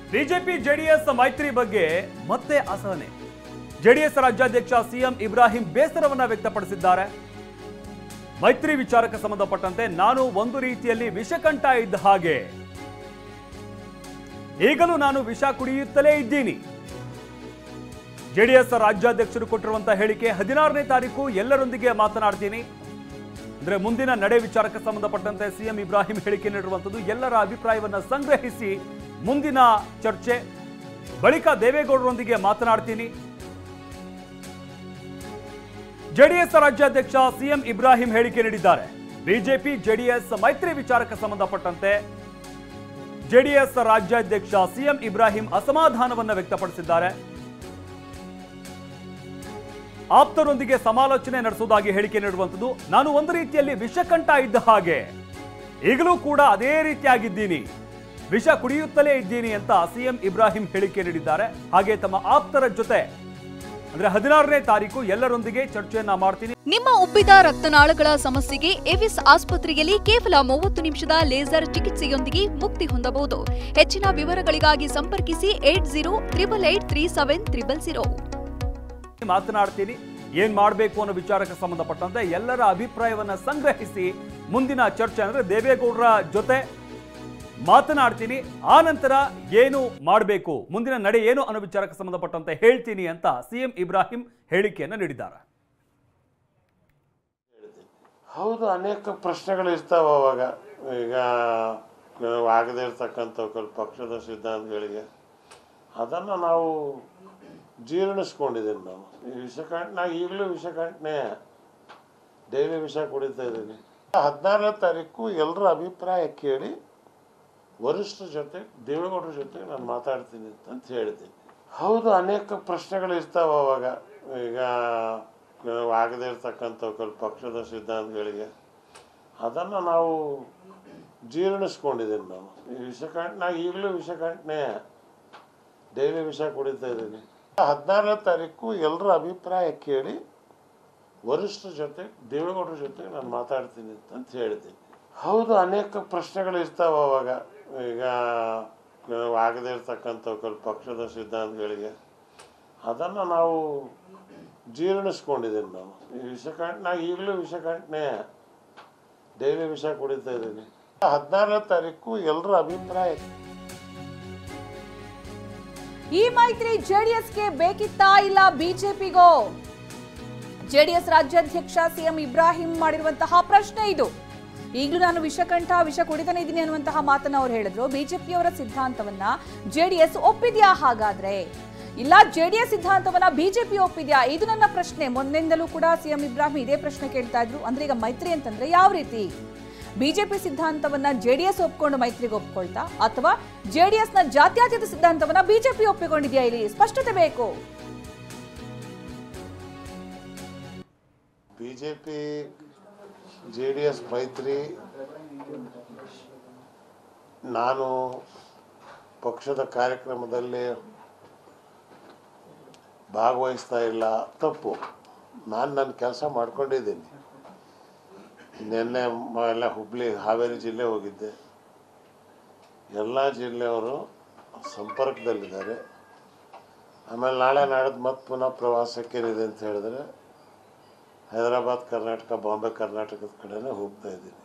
BJP JDS ಮೈತ್ರಿ ಬಗ್ಗೆ ಮತ್ತೆ ಅಸಹನೆ. ಜೆಡಿಎಸ್ ರಾಜ್ಯಾಧ್ಯಕ್ಷ ಸಿಎಂ ಇಬ್ರಾಹಿಂ ಬೇಸರವನ್ನ ವ್ಯಕ್ತಪಡಿಸಿದ್ದಾರೆ. ಮೈತ್ರಿ ವಿಚಾರಕ್ಕೆ ಸಂಬಂಧಪಟ್ಟಂತೆ ನಾನು ಒಂದು ರೀತಿಯಲ್ಲಿ ವಿಷಕಂಠ ಇದ್ದ ಹಾಗೆ, ಈಗಲೂ ನಾನು ವಿಷ ಕುಡಿಯುತ್ತಲೇ ಇದ್ದೀನಿ. ಜೆಡಿಎಸ್ ರಾಜ್ಯಾಧ್ಯಕ್ಷರು ಕೊಟ್ಟಿರುವಂತಹ ಹೇಳಿಕೆ 16ನೇ ತಾರೀಕು ಎಲ್ಲರೊಂದಿಗೆ ಮಾತನಾಡ್ತೀನಿ ಅಂದ್ರೆ ಮುಂದಿನ ನಡೆ ವಿಚಾರಕ್ಕೆ ಸಂಬಂಧಪಟ್ಟಂತೆ ಸಿಎಂ ಇಬ್ರಾಹಿಂ ಹೇಳಿಕೆ ನೀಡಿರುವಂತದ್ದು. ಎಲ್ಲರ ಅಭಿಪ್ರಾಯವನ್ನ ಸಂಗ್ರಹಿಸಿ ಮುಂದಿನ ಚರ್ಚೆ ಬಳಿಕ ದೇವೇಗೌಡರೊಂದಿಗೆ ಮಾತನಾಡ್ತೀನಿ. ಜೆಡಿಎಸ್ ರಾಜ್ಯಾಧ್ಯಕ್ಷ ಸಿಎಂ ಇಬ್ರಾಹಿಂ ಹೇಳಿಕೆ ನೀಡಿದ್ದಾರೆ. ಬಿಜೆಪಿ ಜೆಡಿಎಸ್ ಮೈತ್ರಿ ವಿಚಾರಕ್ಕೆ ಸಂಬಂಧಪಟ್ಟಂತೆ ಜೆಡಿಎಸ್ ರಾಜ್ಯಾಧ್ಯಕ್ಷ ಸಿಎಂ ಇಬ್ರಾಹಿಂ ಅಸಮಾಧಾನವನ್ನು ವ್ಯಕ್ತಪಡಿಸಿದ್ದಾರೆ. ಆಪ್ತರೊಂದಿಗೆ ಸಮಾಲೋಚನೆ ನಡೆಸುವುದಾಗಿ ಹೇಳಿಕೆ ನೀಡುವಂಥದ್ದು. ನಾನು ಒಂದು ರೀತಿಯಲ್ಲಿ ವಿಷಕಂಠ ಇದ್ದ ಹಾಗೆ, ಈಗಲೂ ಕೂಡ ಅದೇ ರೀತಿಯಾಗಿದ್ದೀನಿ, ವಿಷ ಕುಡಿಯುತ್ತಲೇ ಇದ್ದೀನಿ ಅಂತ ಸಿಎಂ ಇಬ್ರಾಹಿಂ ಹೇಳಿಕೆ ನೀಡಿದ್ದಾರೆ. ಹಾಗೆ ತಮ್ಮ ಆಪ್ತರ ಜೊತೆ ಅಂದ್ರೆ 16ನೇ ತಾರೀಕು ಎಲ್ಲರೊಂದಿಗೆ ಚರ್ಚೆಯನ್ನ ಮಾಡ್ತೀನಿ. ನಿಮ್ಮ ಉಬ್ಬಿದ ರಕ್ತನಾಳಗಳ ಸಮಸ್ಯೆಗೆ ಎವಿಸ್ ಆಸ್ಪತ್ರೆಯಲ್ಲಿ ಕೇವಲ 30 ನಿಮಿಷದ ಲೇಸರ್ ಚಿಕಿತ್ಸೆಯೊಂದಿಗೆ ಮುಕ್ತಿ ಹೊಂದಬಹುದು. ಹೆಚ್ಚಿನ ವಿವರಗಳಿಗಾಗಿ ಸಂಪರ್ಕಿಸಿ 8088837300. ಮಾತನಾಡ್ತೀನಿ. ಏನ್ ಮಾಡಬೇಕು ಅನ್ನೋ ವಿಚಾರಕ್ಕೆ ಸಂಬಂಧಪಟ್ಟಂತೆ ಎಲ್ಲರ ಅಭಿಪ್ರಾಯವನ್ನ ಸಂಗ್ರಹಿಸಿ ಮುಂದಿನ ಚರ್ಚೆ ಅಂದ್ರೆ ದೇವೇಗೌಡರ ಜೊತೆ ಮಾತನಾಡ್ತೀನಿ. ಆ ನಂತರ ಏನು ಮಾಡಬೇಕು, ಮುಂದಿನ ನಡೆ ಏನು ಅನ್ನೋ ವಿಚಾರಕ್ಕೆ ಸಂಬಂಧಪಟ್ಟಂತೆ ಹೇಳ್ತೀನಿ ಅಂತ ಸಿಎಂ ಇಬ್ರಾಹಿಂ ಹೇಳಿಕೆಯನ್ನು ನೀಡಿದ್ದಾರೆ. ಹೌದು, ಅನೇಕ ಪ್ರಶ್ನೆಗಳು ಇರ್ತಾವ. ಅವಾಗ ಈಗ ಆಗದೇ ಇರ್ತಕ್ಕಂಥ ಪಕ್ಷದ ಸಿದ್ಧಾಂತಗಳಿಗೆ ಅದನ್ನು ನಾವು ಜೀರ್ಣಿಸ್ಕೊಂಡಿದ್ದೀನಿ. ನಾವು ಈ ವಿಷಕಂಠ ಈಗಲೂ ವಿಷಕಂಠನೆ, ಡೈಲಿ ವಿಷ ಕುಡಿತಾ ಇದ್ದೀನಿ. 16ನೇ ತಾರೀಕು ಎಲ್ಲರ ಅಭಿಪ್ರಾಯ ಕೇಳಿ ವರಿಷ್ಠರ ಜೊತೆ ದೇವೇಗೌಡರ ಜೊತೆ ನಾನು ಮಾತಾಡ್ತೀನಿ ಅಂತ ಹೇಳಿದ್ದೀನಿ. ಹೌದು, ಅನೇಕ ಪ್ರಶ್ನೆಗಳು ಇರ್ತಾವ. ಅವಾಗ ಈಗ ಆಗದೇ ಇರ್ತಕ್ಕಂಥ ಪಕ್ಷದ ಸಿದ್ಧಾಂತಗಳಿಗೆ ಅದನ್ನು ನಾವು ಜೀರ್ಣಿಸ್ಕೊಂಡಿದ್ದೀನಿ. ನಾವು ಈ ವಿಷಕಂಠ ಈಗಲೂ ವಿಷಕಂಠನೆ, ಡೈಲಿ ವಿಷ ಕುಡಿತಾ ಇದ್ದೀನಿ. 16ನೇ ತಾರೀಕು ಎಲ್ಲರ ಅಭಿಪ್ರಾಯ ಕೇಳಿ ವರಿಷ್ಠರ ಜೊತೆ ದೇವೇಗೌಡರ ಜೊತೆ ನಾನು ಮಾತಾಡ್ತೀನಿ ಅಂತ ಹೇಳಿದ್ದೀನಿ. ಹೌದು, ಅನೇಕ ಪ್ರಶ್ನೆಗಳು ಇರ್ತಾವ. ಅವಾಗ ಈಗ ಆಗದೇ ಇರ್ತಕ್ಕಂಥ ಪಕ್ಷದ ಸಿದ್ಧಾಂತಗಳಿಗೆ ಅದನ್ನು ನಾವು ಜೀರ್ಣಿಸ್ಕೊಂಡಿದ್ದೀನಿ. ನಾವು ಈ ವಿಷಕಂಠ ಈಗಲೂ ವಿಷಕಂಠನೆ, ಡೈಲಿ ವಿಷ ಕುಡಿತಾ ಇದ್ದೀನಿ. 16ನೇ ತಾರೀಕು ಎಲ್ಲರ ಅಭಿಪ್ರಾಯ. ಈ ಮೈತ್ರಿ ಜೆಡಿಎಸ್ಗೆ ಬೇಕಿತ್ತಾ ಇಲ್ಲ ಬಿಜೆಪಿಗೋ? ಜೆಡಿಎಸ್ ರಾಜ್ಯಾಧ್ಯಕ್ಷ ಸಿಎಂ ಇಬ್ರಾಹಿಂ ಮಾಡಿರುವಂತಹ ಪ್ರಶ್ನೆ ಇದು. ಈಗಲೂ ನಾನು ವಿಷ ಕುಡಿತಾನೆ ಇದ್ದೀನಿ ಅನ್ನುವಂತಹ ಮಾತನ್ನ ಅವ್ರು ಹೇಳಿದ್ರು. ಬಿಜೆಪಿಯವರ ಸಿದ್ಧಾಂತವನ್ನ ಜೆಡಿಎಸ್ ಒಪ್ಪಿದ್ಯಾ? ಹಾಗಾದ್ರೆ ಇಲ್ಲ, ಜೆಡಿಎಸ್ ಸಿದ್ಧಾಂತವನ್ನ ಬಿಜೆಪಿ ಒಪ್ಪಿದ್ಯಾ? ಇದು ನನ್ನ ಪ್ರಶ್ನೆ. ಮೊನ್ನೆಯಿಂದಲೂ ಕೂಡ ಸಿಎಂ ಇಬ್ರಾಹಿಂ ಇದೇ ಪ್ರಶ್ನೆ ಕೇಳ್ತಾ ಇದ್ರು. ಅಂದ್ರೆ ಈಗ ಮೈತ್ರಿ ಅಂತಂದ್ರೆ ಯಾವ ರೀತಿ? ಬಿಜೆಪಿ ಸಿದ್ಧಾಂತವನ್ನ ಜೆಡಿಎಸ್ ಒಪ್ಕೊಂಡು ಮೈತ್ರಿಗೆ ಒಪ್ಕೊಳ್ತಾ, ಅಥವಾ ಜೆಡಿಎಸ್ ನ ಜಾತ್ಯತೀತ ಸಿದ್ಧಾಂತವನ್ನ ಬಿಜೆಪಿ ಒಪ್ಪಿಕೊಂಡಿದ್ಯಾ? ಇಲ್ಲಿ ಸ್ಪಷ್ಟತೆ ಬೇಕು. ಬಿಜೆಪಿ ಜೆಡಿಎಸ್ ಮೈತ್ರಿ ನಾನು ಪಕ್ಷದ ಕಾರ್ಯಕ್ರಮದಲ್ಲಿ ಭಾಗವಹಿಸ್ತಾ ಇಲ್ಲ, ತಪ್ಪು. ನಾನು ನನ್ನ ಕೆಲಸ ಮಾಡ್ಕೊಂಡಿದ್ದೀನಿ. ನಿನ್ನೆ ಎಲ್ಲ ಹುಬ್ಳಿ ಹಾವೇರಿ ಜಿಲ್ಲೆ ಹೋಗಿದ್ದೆ. ಎಲ್ಲ ಜಿಲ್ಲೆಯವರು ಸಂಪರ್ಕದಲ್ಲಿದ್ದಾರೆ. ಆಮೇಲೆ ನಾಳೆ ನಾಡಿದ್ದು ಮತ್ತೆ ಪುನಃ ಪ್ರವಾಸಕ್ಕೇನಿದೆ ಅಂತ ಹೇಳಿದ್ರೆ ಹೈದರಾಬಾದ್ ಕರ್ನಾಟಕ, ಬಾಂಬೆ ಕರ್ನಾಟಕದ ಕಡೆನೇ ಹೋಗ್ತಾ ಇದ್ದೀನಿ.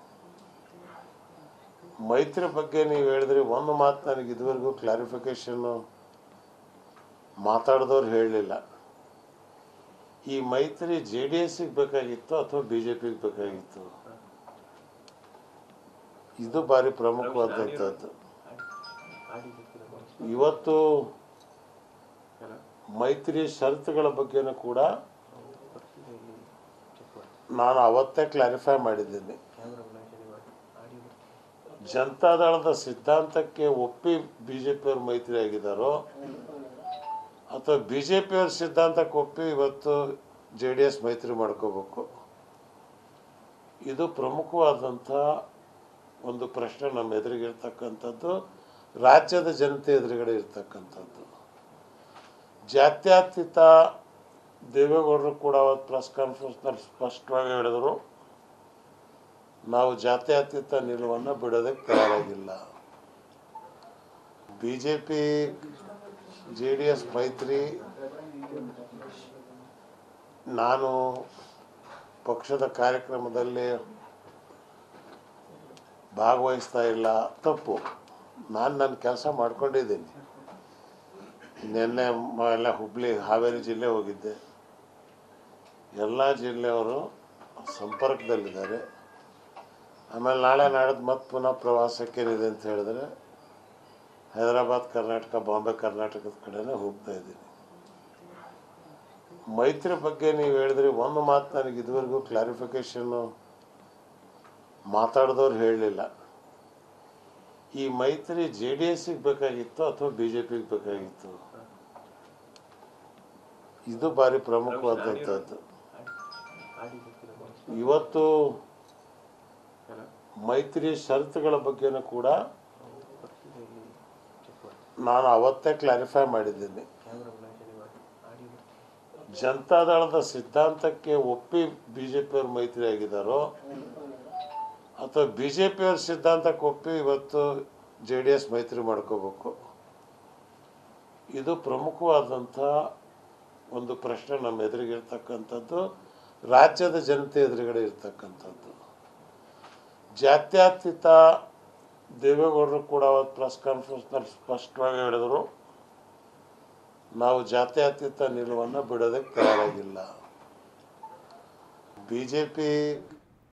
ಮೈತ್ರಿ ಬಗ್ಗೆ ನೀವು ಹೇಳಿದ್ರಿ, ಒಂದು ಮಾತು ನನಗೆ ಇದುವರೆಗೂ ಕ್ಲಾರಿಫಿಕೇಷನ್ನು ಮಾತಾಡಿದವ್ರು ಹೇಳಲಿಲ್ಲ. ಈ ಮೈತ್ರಿ ಜೆಡಿಎಸ್ಗೆ ಬೇಕಾಗಿತ್ತು ಅಥವಾ ಬಿಜೆಪಿಗೆ ಬೇಕಾಗಿತ್ತು? ಇದು ಭಾರಿ ಪ್ರಮುಖವಾದಂಥದ್ದು. ಇವತ್ತು ಮೈತ್ರಿ ಷರತ್ತುಗಳ ಬಗ್ಗೆನೂ ಕೂಡ ನಾನು ಅವತ್ತೇ ಕ್ಲಾರಿಫೈ ಮಾಡಿದ್ದೀನಿ. ಜನತಾದಳದ ಸಿದ್ಧಾಂತಕ್ಕೆ ಒಪ್ಪಿ ಬಿಜೆಪಿಯವ್ರು ಮೈತ್ರಿ ಆಗಿದ್ದಾರೋ ಅಥವಾ ಬಿಜೆಪಿಯವ್ರ ಸಿದ್ಧಾಂತಕ್ಕೆ ಒಪ್ಪಿ ಇವತ್ತು ಜೆಡಿಎಸ್ ಮೈತ್ರಿ ಮಾಡ್ಕೋಬೇಕು? ಇದು ಪ್ರಮುಖವಾದಂಥ ಒಂದು ಪ್ರಶ್ನೆ ನಮ್ಮ ಎದುರಿಗಿರ್ತಕ್ಕಂಥದ್ದು, ರಾಜ್ಯದ ಜನತೆ ಎದುರುಗಡೆ ಇರ್ತಕ್ಕಂಥದ್ದು. ಜಾತ್ಯತೀತ ದೇವೇಗೌಡರು ಕೂಡ ಅವತ್ತು ಪ್ರೆಸ್ ಕಾನ್ಫರೆನ್ಸ್ನಲ್ಲಿ ಸ್ಪಷ್ಟವಾಗಿ ಹೇಳಿದರು, ನಾವು ಜಾತ್ಯತೀತ ನಿಲುವನ್ನು ಬಿಡೋದಕ್ಕೆ ತಯಾರಾಗಿಲ್ಲ. BJP JDS ಮೈತ್ರಿ ನಾನು ಪಕ್ಷದ ಕಾರ್ಯಕ್ರಮದಲ್ಲಿ ಭಾಗವಹಿಸ್ತಾ ಇಲ್ಲ, ತಪ್ಪು. ನಾನು ನನ್ನ ಕೆಲಸ ಮಾಡ್ಕೊಂಡಿದ್ದೀನಿ. ನಿನ್ನೆ ಎಲ್ಲ ಹುಬ್ಳಿ ಹಾವೇರಿ ಜಿಲ್ಲೆ ಹೋಗಿದ್ದೆ. ಎಲ್ಲ ಜಿಲ್ಲೆಯವರು ಸಂಪರ್ಕದಲ್ಲಿದ್ದಾರೆ. ಆಮೇಲೆ ನಾಳೆ ನಾಡಿದ್ದು ಮತ್ತೆ ಪುನಃ ಪ್ರವಾಸಕ್ಕೇನಿದೆ ಅಂತ ಹೇಳಿದ್ರೆ ಹೈದರಾಬಾದ್ ಕರ್ನಾಟಕ, ಬಾಂಬೆ ಕರ್ನಾಟಕದ ಕಡೆನೇ ಹೋಗ್ತಾ ಇದ್ದೀನಿ. ಮೈತ್ರಿ ಬಗ್ಗೆ ನೀವು ಹೇಳಿದ್ರಿ, ಒಂದು ಮಾತು ನನಗೆ ಇದುವರೆಗೂ ಕ್ಲಾರಿಫಿಕೇಷನ್ನು ಮಾತಾಡಿದವ್ರು ಹೇಳಲಿಲ್ಲ. ಈ ಮೈತ್ರಿ JDSಗೆ ಬೇಕಾಗಿತ್ತು ಅಥವಾ BJPಗೆ ಬೇಕಾಗಿತ್ತು? ಇದು ಭಾರಿ ಪ್ರಮುಖವಾದಂಥದ್ದು. ಇವತ್ತು ಮೈತ್ರಿ ಷರತ್ತುಗಳ ಬಗ್ಗೆನೂ ಕೂಡ ನಾನು ಅವತ್ತೇ ಕ್ಲಾರಿಫೈ ಮಾಡಿದ್ದೀನಿ. ಜನತಾದಳದ ಸಿದ್ಧಾಂತಕ್ಕೆ ಒಪ್ಪಿ BJPಯವ್ರು ಮೈತ್ರಿ ಆಗಿದ್ದಾರೋ ಅಥವಾ BJPಯವ್ರ ಸಿದ್ಧಾಂತಕ್ಕೆ ಒಪ್ಪಿ ಇವತ್ತು JDS ಮೈತ್ರಿ ಮಾಡ್ಕೋಬೇಕು. ಇದು ಪ್ರಮುಖವಾದಂಥ ಒಂದು ಪ್ರಶ್ನೆ ನಮ್ಮ ಎದುರಿಗಿರ್ತಕ್ಕಂಥದ್ದು, ರಾಜ್ಯದ ಜನತೆ ಎದುರುಗಡೆ ಇರ್ತಕ್ಕಂಥದ್ದು. ಜಾತ್ಯತೀತ ದೇವೇಗೌಡರು ಕೂಡ ಅವತ್ತು ಪ್ರೆಸ್ ಕಾನ್ಫರೆನ್ಸ್ನಲ್ಲಿ ಸ್ಪಷ್ಟವಾಗಿ ಹೇಳಿದರು, ನಾವು ಜಾತ್ಯತೀತ ನಿಲುವನ್ನು ಬಿಡೋದಕ್ಕೆ ತಯಾರಾಗಿಲ್ಲ. BJP